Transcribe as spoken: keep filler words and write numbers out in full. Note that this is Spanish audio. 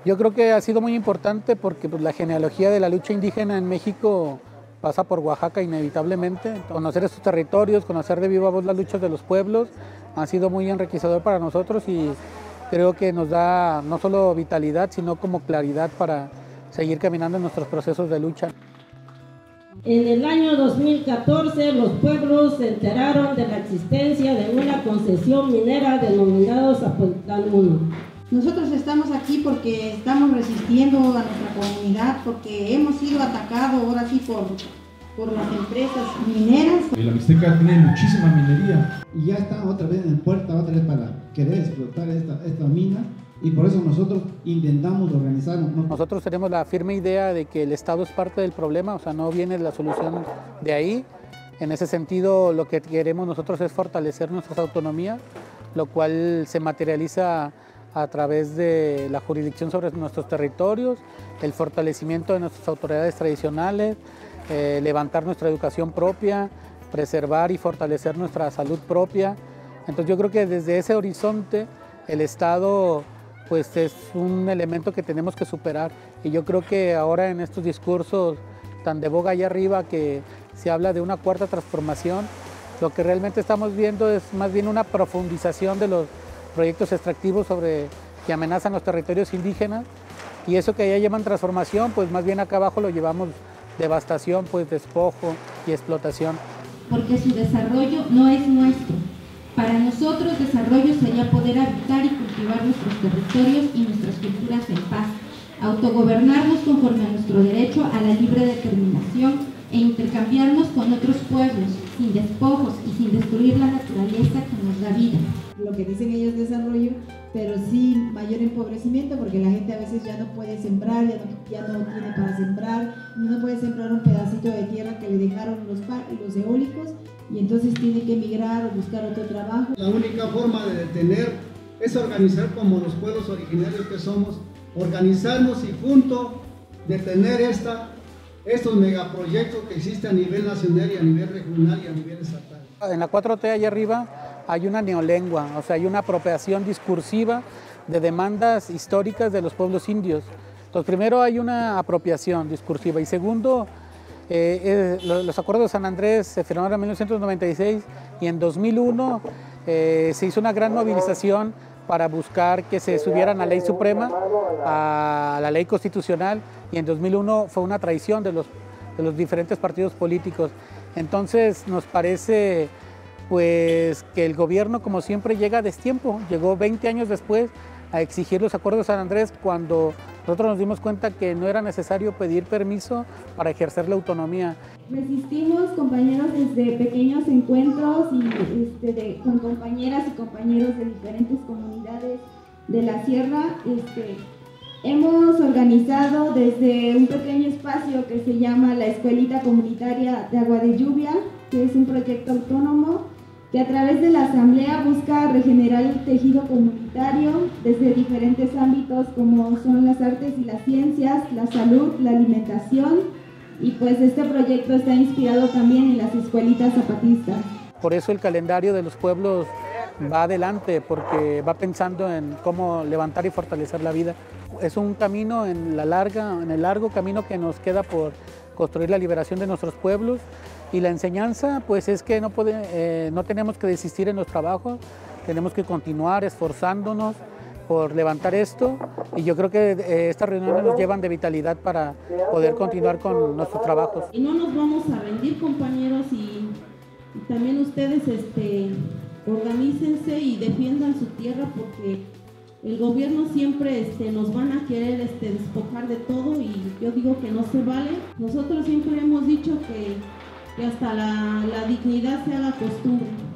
Yo creo que ha sido muy importante porque pues, la genealogía de la lucha indígena en México pasa por Oaxaca inevitablemente. Conocer estos territorios, conocer de viva voz las luchas de los pueblos ha sido muy enriquecedor para nosotros y creo que nos da no solo vitalidad, sino como claridad para seguir caminando en nuestros procesos de lucha. En el año dos mil catorce, los pueblos se enteraron de la existencia de una concesión minera denominada Zapotlán uno. Nosotros estamos aquí porque estamos resistiendo a nuestra comunidad, porque hemos sido atacados ahora sí por, por las empresas mineras. La Mixteca tiene muchísima minería. Y ya están otra vez en puerta, otra vez para querer explotar esta, esta mina. Y por eso nosotros intentamos organizarnos. Nosotros tenemos la firme idea de que el Estado es parte del problema, o sea, no viene la solución de ahí. En ese sentido, lo que queremos nosotros es fortalecer nuestras autonomías, lo cual se materializa a través de la jurisdicción sobre nuestros territorios, el fortalecimiento de nuestras autoridades tradicionales, eh, levantar nuestra educación propia, preservar y fortalecer nuestra salud propia. Entonces yo creo que desde ese horizonte el Estado pues es un elemento que tenemos que superar y yo creo que ahora en estos discursos tan de boga allá arriba que se habla de una cuarta transformación, lo que realmente estamos viendo es más bien una profundización de los proyectos extractivos sobre, que amenazan los territorios indígenas y eso que allá llaman transformación, pues más bien acá abajo lo llevamos devastación, pues despojo y explotación. Porque su desarrollo no es nuestro. Para nosotros desarrollo sería poder habitar y cultivar nuestros territorios y nuestras culturas en paz, autogobernarnos conforme a nuestro derecho a la libre determinación e intercambiarnos con otros pueblos, sin despojos y sin destruir la naturaleza que nos da vida. Lo que dicen ellos desarrollo, pero sí mayor empobrecimiento porque la gente a veces ya no puede sembrar, ya no, ya no tiene para sembrar, no puede sembrar un pedacito de tierra que le dejaron los, los eólicos y entonces tiene que emigrar o buscar otro trabajo. La única forma de detener es organizar como los pueblos originarios que somos, organizarnos y juntos detener esta, estos megaproyectos que existen a nivel nacional y a nivel regional y a nivel estatal. En la cuatro T allá arriba hay una neolengua, o sea, hay una apropiación discursiva de demandas históricas de los pueblos indios. Entonces, primero hay una apropiación discursiva y segundo, eh, eh, los acuerdos de San Andrés se firmaron en mil novecientos noventa y seis y en dos mil uno eh, se hizo una gran movilización para buscar que se subieran a la ley suprema, a la ley constitucional y en dos mil uno fue una traición de los, de los diferentes partidos políticos. Entonces nos parece pues que el gobierno como siempre llega a destiempo, llegó veinte años después a exigir los acuerdos de San Andrés cuando nosotros nos dimos cuenta que no era necesario pedir permiso para ejercer la autonomía. Resistimos, compañeros, desde pequeños encuentros y, este, de, con compañeras y compañeros de diferentes comunidades de la sierra. Este, hemos organizado desde un pequeño espacio que se llama la Escuelita Comunitaria de Agua de Lluvia, que es un proyecto autónomo que a través de la asamblea busca regenerar el tejido comunitario desde diferentes ámbitos como son las artes y las ciencias, la salud, la alimentación y pues este proyecto está inspirado también en las escuelitas zapatistas. Por eso el calendario de los pueblos va adelante porque va pensando en cómo levantar y fortalecer la vida. Es un camino en, la larga, en el largo camino que nos queda por construir la liberación de nuestros pueblos. Y la enseñanza pues es que no, puede, eh, no tenemos que desistir en los trabajos, tenemos que continuar esforzándonos por levantar esto y yo creo que eh, estas reuniones nos llevan de vitalidad para poder continuar con nuestros trabajos. Y no nos vamos a rendir, compañeros, y, y también ustedes este, organícense y defiendan su tierra porque el gobierno siempre este, nos van a querer este, despojar de todo y yo digo que no se vale. Nosotros siempre hemos dicho que que hasta la, la dignidad se haga costumbre.